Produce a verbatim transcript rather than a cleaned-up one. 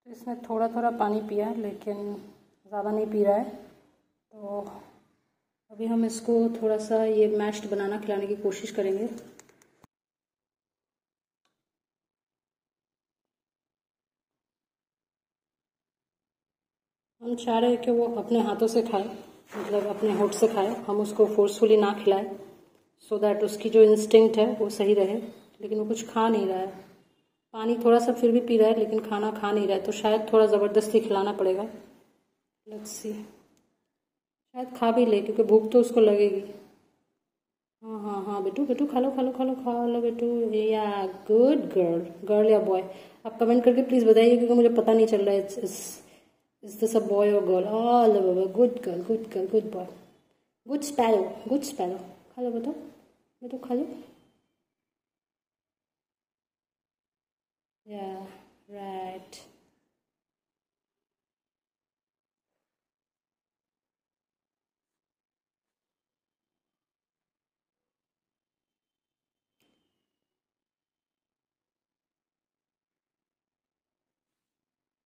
तो इसमें थोड़ा थोड़ा पानी पिया लेकिन ज़्यादा नहीं पी रहा है। तो अभी हम इसको थोड़ा सा ये मैश्ड बनाना खिलाने की कोशिश करेंगे। हम चाह रहे हैं कि वो अपने हाथों से खाए, मतलब अपने होठ से खाए, हम उसको फोर्सफुली ना खिलाए, सो दैट उसकी जो इंस्टिंक्ट है वो सही रहे। लेकिन वो कुछ खा नहीं रहा है, पानी थोड़ा सा फिर भी पी रहा है लेकिन खाना खा नहीं रहा है, तो शायद थोड़ा ज़बरदस्ती खिलाना पड़ेगा। लेट्स सी, शायद खा भी ले क्योंकि भूख तो उसको लगेगी। हाँ हाँ हाँ बेटू बेटू खा लो खा लो खा लो खा लो बेटू, या गुड गर्ल, गर्ल या बॉय, आप कमेंट करके प्लीज़ बताइए क्योंकि मुझे पता नहीं चल रहा है is is this a boy और girl. All good girl good girl good boy good sparrow good sparrow, खा लो बेटू बेटू खा लो। या राइट।